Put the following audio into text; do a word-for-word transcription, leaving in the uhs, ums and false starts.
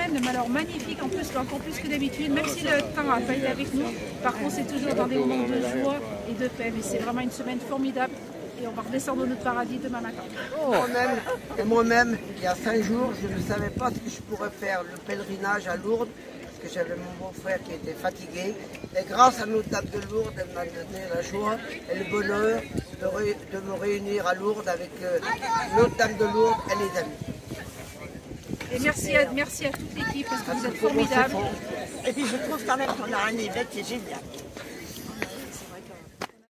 semaine, mais alors magnifique, en plus, encore plus que d'habitude, même si le temps n'a pas été avec nous. Par contre, c'est toujours dans des moments de joie et de paix, mais c'est vraiment une semaine formidable. Et on va redescendre dans notre paradis demain matin. Moi-même, et moi-même, il y a cinq jours, je ne savais pas si je pourrais faire le pèlerinage à Lourdes, parce que j'avais mon beau-frère qui était fatigué. Et grâce à Notre-Dame de Lourdes, elle m'a donné la joie et le bonheur de, ré, de me réunir à Lourdes avec euh, Notre-Dame de Lourdes et les amis. Et merci à, merci à toute l'équipe, parce que vous êtes formidables. Et puis je trouve quand même qu'on a un évêque qui est génial.